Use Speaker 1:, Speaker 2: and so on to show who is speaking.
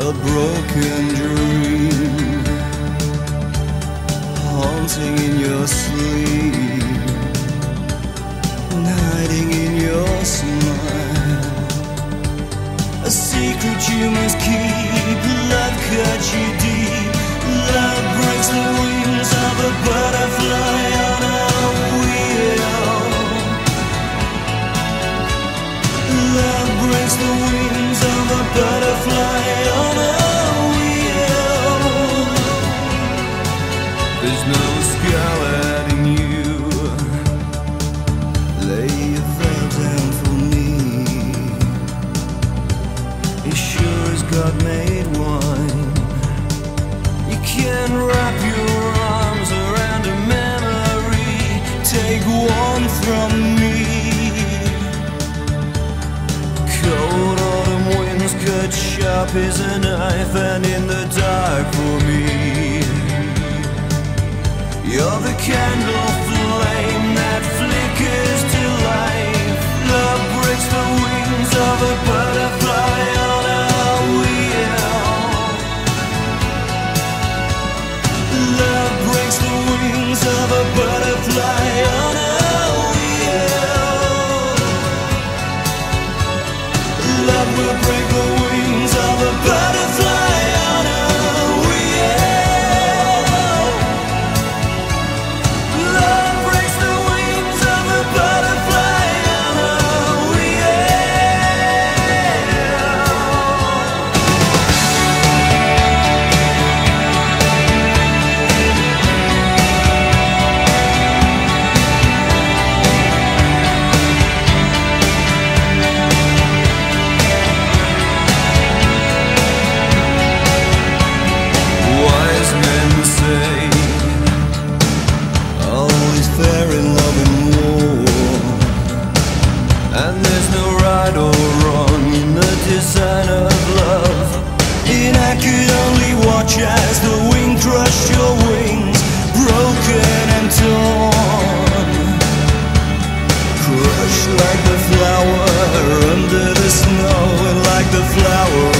Speaker 1: a broken dream, haunting in your sleep, hiding in your smile. A secret you must keep. Love cuts you deep. Love breaks the wings of a butterfly on a wheel. Love breaks the wings of a butterfly on a wheel. There's no scarlet in you. Lay your veil down for me. As sure as God made wine, you can wrap your arms around a memory. Take one from me. Cold autumn winds cut sharp as a knife, and in the dark for me, you're the candle flame that flickers to life. Love breaks the wings of a butterfly on a wheel. Love breaks the wings of a butterfly on a wheel. Love will break the wings of a butterfly on a wheel. Love breaks the wings of a butterfly on a Wise men say all is fair in love and war, and there's no right or wrong in the design of love. And I could only watch as the wind crushed your wings, broken and torn, crushed like the flower under the snow, and like the flower